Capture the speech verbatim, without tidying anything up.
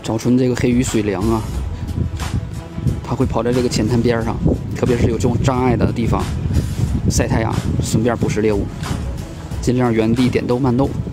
早春这个黑鱼水凉啊，它会跑在这个浅滩边上，特别是有这种障碍的地方晒太阳，顺便捕食猎物，尽量原地点逗慢逗。